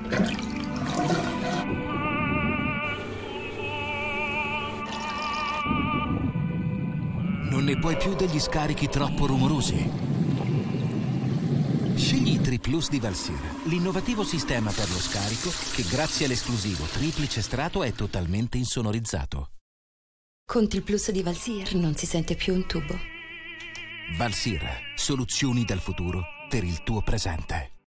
Non ne puoi più degli scarichi troppo rumorosi? Scegli Triplus di Valsir, l'innovativo sistema per lo scarico che grazie all'esclusivo triplice strato è totalmente insonorizzato. Con Triplus di Valsir non si sente più un tubo. Valsir, soluzioni dal futuro per il tuo presente.